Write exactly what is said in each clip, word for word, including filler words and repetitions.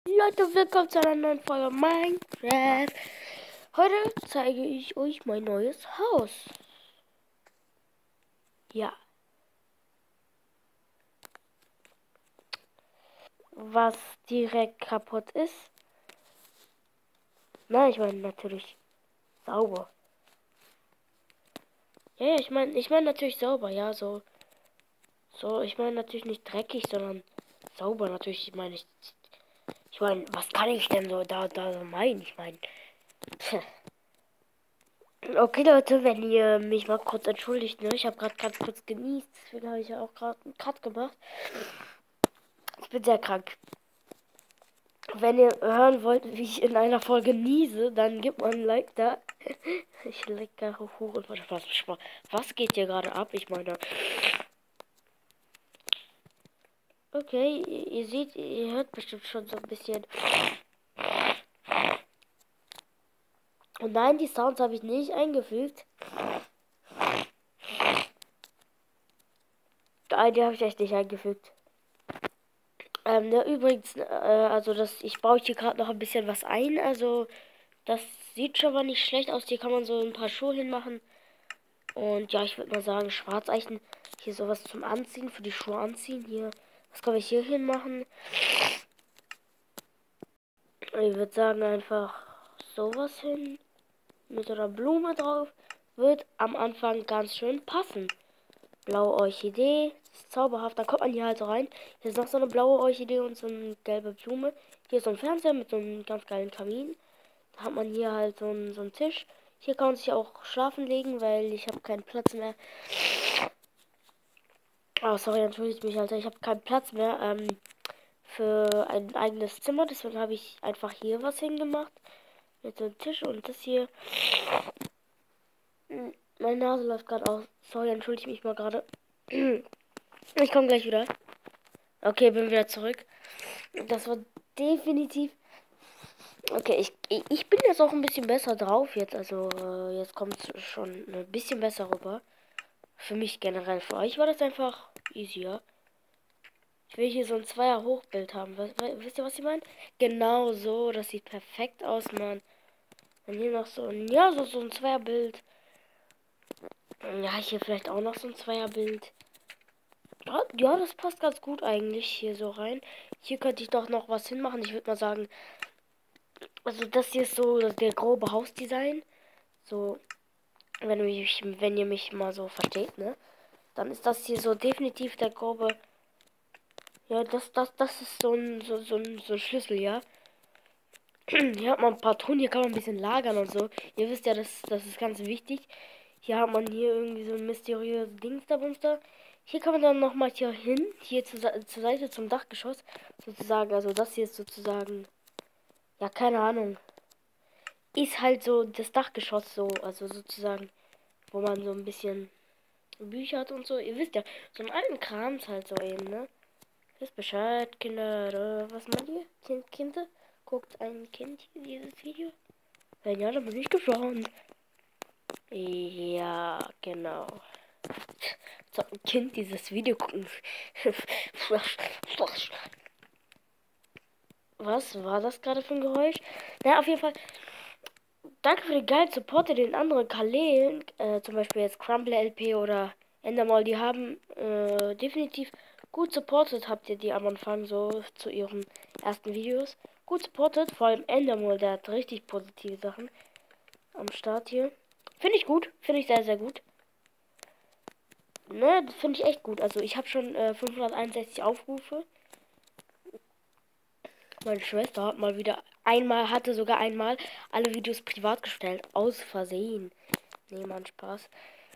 Leute, willkommen zu einer neuen Folge Minecraft. Heute zeige ich euch mein neues Haus. Ja. Was direkt kaputt ist. Nein, ich meine natürlich sauber. Ja, ja, ich meine, ich meine natürlich sauber, ja, so. So, ich meine natürlich nicht dreckig, sondern sauber natürlich. Ich meine, ich, ich meine, was kann ich denn so da, da so meinen? Ich meine. Okay, Leute, wenn ihr mich mal kurz entschuldigt, ne? Ich habe gerade ganz kurz genießt, deswegen habe ich ja auch gerade einen Cut gemacht. Ich bin sehr krank. Wenn ihr hören wollt, wie ich in einer Folge niese, dann gebt mal ein Like da. Ich lecker hoch und warte, was, was geht hier gerade ab? Ich meine. Okay, ihr, ihr seht, ihr hört bestimmt schon so ein bisschen. Und nein, die Sounds habe ich nicht eingefügt. Nein, die habe ich echt nicht eingefügt. Ähm, ne, übrigens, äh, also das, ich baue hier gerade noch ein bisschen was ein. Also, das sieht schon mal nicht schlecht aus. Hier kann man so ein paar Schuhe hinmachen. Und ja, ich würde mal sagen, Schwarzeichen. Hier sowas zum Anziehen, für die Schuhe anziehen. Hier, was kann ich hier hin machen? Ich würde sagen, einfach sowas hin. Mit einer Blume drauf. Wird am Anfang ganz schön passen. Blaue Orchidee. Ist zauberhaft. Da kommt man hier halt so rein. Hier ist noch so eine blaue Orchidee und so eine gelbe Blume. Hier ist so ein Fernseher mit so einem ganz geilen Kamin. Da hat man hier halt so einen, so einen Tisch. Hier kann man sich auch schlafen legen, weil ich habe keinen Platz mehr. Oh, sorry, entschuldigt mich, Alter. Ich habe keinen Platz mehr ähm, für ein eigenes Zimmer. Deswegen habe ich einfach hier was hingemacht. Mit so einem Tisch und das hier. Hm, Meine Nase läuft gerade aus. Sorry, entschuldige mich mal gerade. Ich komme gleich wieder. Okay, bin wieder zurück. Das war definitiv. Okay, ich, ich bin jetzt auch ein bisschen besser drauf jetzt. Also, äh, jetzt kommt es schon ein bisschen besser rüber. Für mich generell. Für euch war das einfach easier. Ich will hier so ein Zweier-Hochbild haben. Was, wisst ihr, was ich meine? Genau so. Das sieht perfekt aus, Mann. Und hier noch so ein, ja, so, so ein Zweierbild. Ja, hier vielleicht auch noch so ein Zweierbild. Ja, ja, das passt ganz gut eigentlich hier so rein. Hier könnte ich doch noch was hinmachen. Ich würde mal sagen, also das hier ist so der grobe Hausdesign. So, wenn ihr mich, wenn ihr mich mal so versteht, ne? Dann ist das hier so definitiv der grobe. Ja, das, das, das ist so ein, so, so ein, so ein Schlüssel, ja. Hier hat man ein paar Truhen, hier kann man ein bisschen lagern und so. Ihr wisst ja, das, das ist ganz wichtig. Hier hat man hier irgendwie so ein mysteriöses Dingsterbumster. Hier kann man dann nochmal hier hin, hier zur, zur Seite zum Dachgeschoss, sozusagen. Also das hier ist sozusagen, ja, keine Ahnung. Ist halt so das Dachgeschoss so, also sozusagen, wo man so ein bisschen Bücher hat und so. Ihr wisst ja, so einen alten Krams halt so eben, ne? Wisst Bescheid, Kinder, oder was meint ihr? Kind, Kinder? Guckt ein Kind dieses Video? Wenn ja, dann bin ich gespannt. Ja, genau. So ein Kind dieses Video gucken. Was war das gerade für ein Geräusch? Na, auf jeden Fall. Danke für den geilen Support in den anderen Kanälen. Äh, zum Beispiel jetzt Crumble L P oder Endermall. Die haben äh, definitiv gut supportet. Habt ihr die am Anfang so zu ihren ersten Videos. Gut supportet. Vor allem Endermall, der hat richtig positive Sachen am Start hier. Finde ich gut. Finde ich sehr, sehr gut. Ne, das finde ich echt gut. Also ich habe schon äh, fünfhunderteinundsechzig Aufrufe. Meine Schwester hat mal wieder einmal, hatte sogar einmal alle Videos privat gestellt. Aus Versehen. Nee, Mann, Spaß.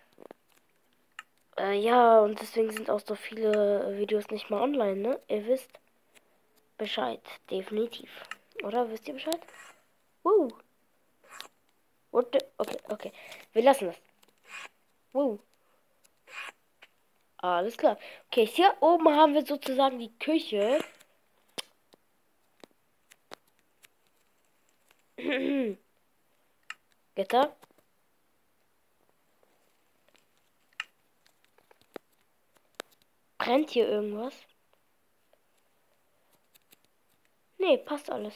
Äh, ja, und deswegen sind auch so viele Videos nicht mal online, ne? Ihr wisst Bescheid. Definitiv. Oder wisst ihr Bescheid? Woo. What the? Okay, okay. Wir lassen das. Woo. Alles klar. Okay, hier oben haben wir sozusagen die Küche. Gitter. Brennt hier irgendwas? Nee, passt alles.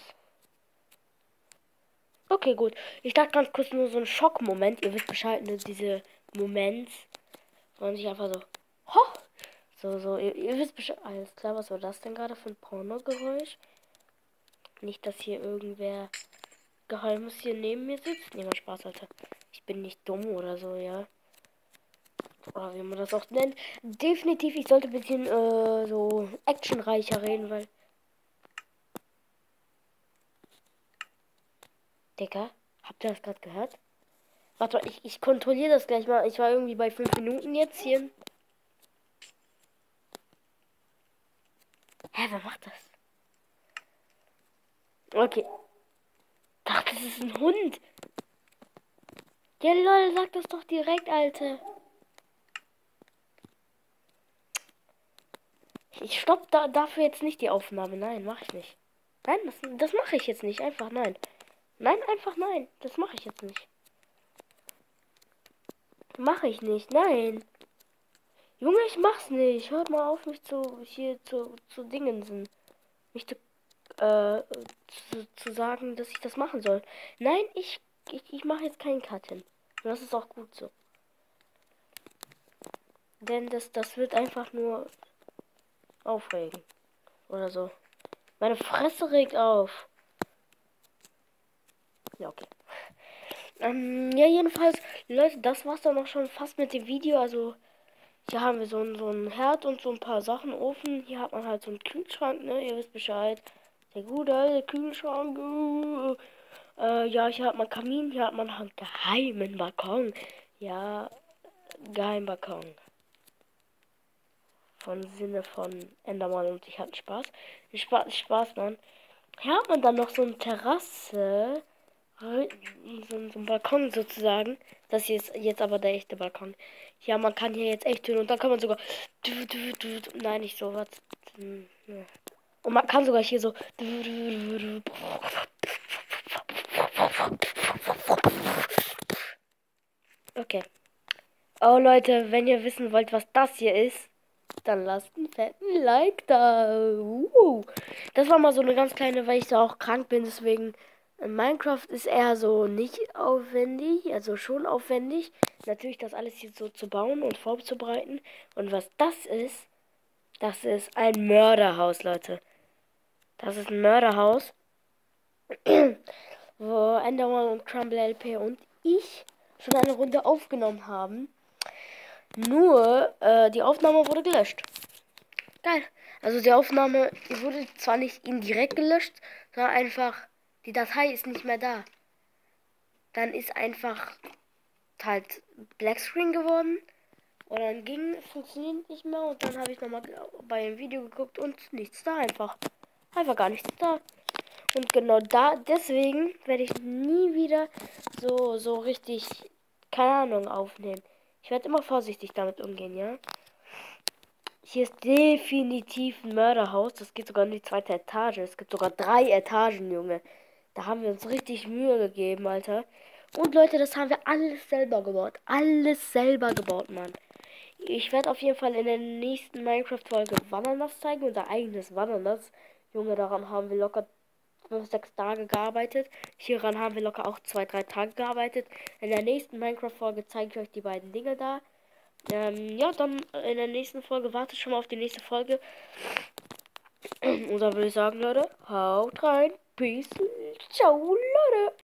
Okay, gut. Ich dachte ganz kurz nur so ein Schockmoment. Ihr wisst Bescheid, ne? Diese Moments, wo man sich einfach so, ho! So, so, ihr, ihr wisst Bescheid. Alles klar, was war das denn gerade für ein Pornogeräusch? Nicht, dass hier irgendwer Geheimes hier neben mir sitzt. Nee, mal Spaß, Alter. Ich bin nicht dumm oder so, ja. Oder wie man das auch nennt. Definitiv, ich sollte ein bisschen äh, so actionreicher reden, weil. Digga, habt ihr das gerade gehört? Warte mal, ich, ich kontrolliere das gleich mal. Ich war irgendwie bei fünf Minuten jetzt hier. Hä, wer macht das? Okay. Ach, das ist ein Hund. Ja, lol, sag das doch direkt, Alter. Ich stopp da, dafür jetzt nicht die Aufnahme. Nein, mach ich nicht. Nein, das, das mache ich jetzt nicht. Einfach nein. Nein, einfach nein. Das mache ich jetzt nicht. Mache ich nicht. Nein. Junge, ich mach's nicht. Hört mal auf, mich zu hier zu, zu Dingensen. Mich zu, äh, zu, zu sagen, dass ich das machen soll. Nein, ich, ich, ich mache jetzt keinen Cut hin. Und das ist auch gut so. Denn das, das wird einfach nur aufregen. Oder so. Meine Fresse regt auf. Ja, okay. Ähm, ja, jedenfalls, Leute, das war's dann auch schon fast mit dem Video. Also, hier haben wir so, ein- so ein Herd und so ein paar Sachen, Ofen. Hier hat man halt so einen Kühlschrank, ne? Ihr wisst Bescheid. Der gute alte Kühlschrank. Äh, ja, hier hat man Kamin, hier hat man einen geheimen Balkon. Ja, Geheimbalkon. Von Sinne von Endermann und ich hatte Spaß. Spaß, Spaß, Mann. Hier hat man dann noch so eine Terrasse. So, so ein Balkon sozusagen. Das hier ist jetzt aber der echte Balkon. Ja, man kann hier jetzt echt hören und dann kann man sogar. Nein, nicht so was. Und man kann sogar hier so. Okay. Oh Leute, wenn ihr wissen wollt, was das hier ist, dann lasst einen fetten Like da. Uh. Das war mal so eine ganz kleine, weil ich da auch krank bin, deswegen. Minecraft ist eher so nicht aufwendig, also schon aufwendig. Natürlich das alles hier so zu bauen und vorzubereiten. Und was das ist, das ist ein Mörderhaus, Leute. Das ist ein Mörderhaus, wo Enderman und Crumble L P und ich schon eine Runde aufgenommen haben. Nur, äh, die Aufnahme wurde gelöscht. Geil. Also die Aufnahme die wurde zwar nicht indirekt gelöscht, sondern einfach, die Datei ist nicht mehr da. Dann ist einfach halt Blackscreen geworden. Und dann ging, funktioniert nicht mehr. Und dann habe ich nochmal bei dem Video geguckt und nichts da einfach. Einfach gar nichts da. Und genau da, deswegen werde ich nie wieder so, so richtig, keine Ahnung, aufnehmen. Ich werde immer vorsichtig damit umgehen, ja. Hier ist definitiv ein Mörderhaus. Das geht sogar in die zweite Etage. Es gibt sogar drei Etagen, Junge. Da haben wir uns richtig Mühe gegeben, Alter. Und Leute, das haben wir alles selber gebaut. Alles selber gebaut, Mann. Ich werde auf jeden Fall in der nächsten Minecraft-Folge Wananas zeigen. Unser eigenes Wananas. Junge, daran haben wir locker fünf, sechs Tage gearbeitet. Hieran haben wir locker auch zwei, drei Tage gearbeitet. In der nächsten Minecraft-Folge zeige ich euch die beiden Dinge da. Ähm, ja, dann in der nächsten Folge. Wartet schon mal auf die nächste Folge. Und dann würde ich sagen, Leute, haut rein. Peace. Ciao, Leute.